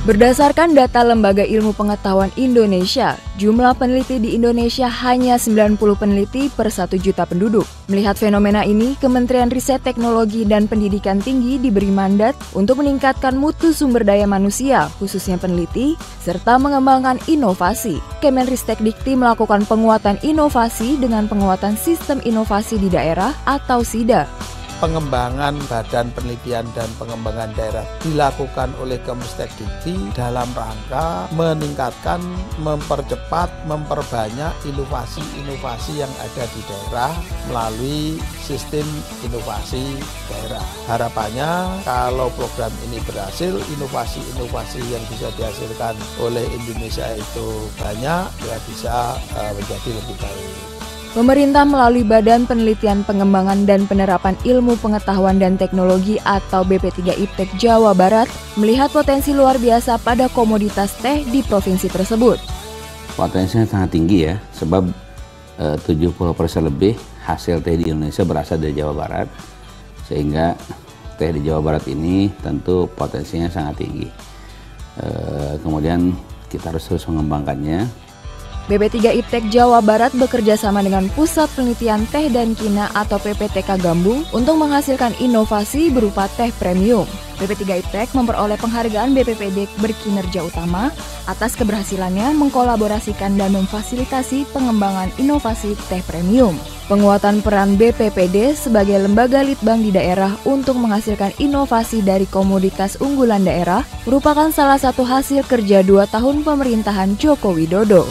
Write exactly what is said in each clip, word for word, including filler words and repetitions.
Berdasarkan data Lembaga Ilmu Pengetahuan Indonesia, jumlah peneliti di Indonesia hanya sembilan puluh peneliti per satu juta penduduk. Melihat fenomena ini, Kementerian Riset Teknologi dan Pendidikan Tinggi diberi mandat untuk meningkatkan mutu sumber daya manusia, khususnya peneliti, serta mengembangkan inovasi. Kemenristekdikti melakukan penguatan inovasi dengan penguatan sistem inovasi di daerah atau SIDA. Pengembangan Badan Penelitian dan Pengembangan Daerah dilakukan oleh Kemenristekdikti dalam rangka meningkatkan, mempercepat, memperbanyak inovasi-inovasi yang ada di daerah melalui sistem inovasi daerah. Harapannya kalau program ini berhasil, inovasi-inovasi yang bisa dihasilkan oleh Indonesia itu banyak, ya bisa uh, menjadi lebih baik. Pemerintah melalui Badan Penelitian Pengembangan dan Penerapan Ilmu Pengetahuan dan Teknologi atau B P tiga I P T E K Jawa Barat melihat potensi luar biasa pada komoditas teh di provinsi tersebut. Potensinya sangat tinggi ya, sebab eh, tujuh puluh persen lebih hasil teh di Indonesia berasal dari Jawa Barat, sehingga teh di Jawa Barat ini tentu potensinya sangat tinggi. Eh, kemudian kita harus terus mengembangkannya. B P tiga I P T E K Jawa Barat bekerja sama dengan Pusat Penelitian Teh dan Kina atau P P T K Gambung untuk menghasilkan inovasi berupa teh premium. B P tiga I P T E K memperoleh penghargaan B P P D berkinerja utama atas keberhasilannya mengkolaborasikan dan memfasilitasi pengembangan inovasi teh premium. Penguatan peran B P P D sebagai lembaga litbang di daerah untuk menghasilkan inovasi dari komoditas unggulan daerah merupakan salah satu hasil kerja dua tahun pemerintahan Joko Widodo.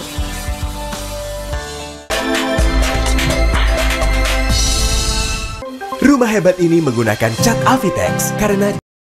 Rumah hebat ini menggunakan cat Avitex karena